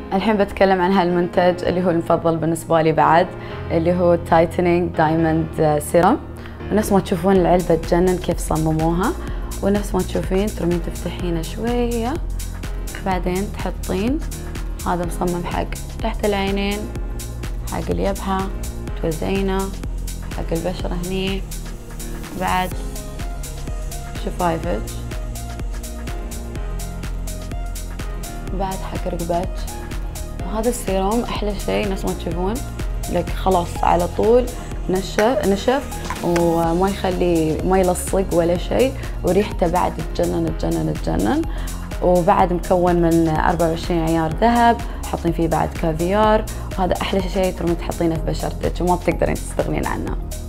الحين بتكلم عن هالمنتج اللي هو المفضل بالنسبة لي بعد، اللي هو تايتنينج دايموند سيرم. ونفس ما تشوفون العلبة تجنن كيف صمموها، ونفس ما تشوفين ترمين تفتحينه شوية بعدين تحطين. هذا مصمم حق تحت العينين، حق اليبحة، توزعينه حق البشرة هني، بعد شفايفك، بعد حق رقبتك. وهذا السيروم أحلى شيء نفس ما تشوفون لك خلاص على طول نشف وما يخلي ما يلصق ولا شيء، وريحته بعد تجنن. وبعد مكون من 24 عيار ذهب، حاطين فيه بعد كافيار، وهذا أحلى شيء ترمين تحطينه في بشرتك وما بتقدرين تستغنين عنه.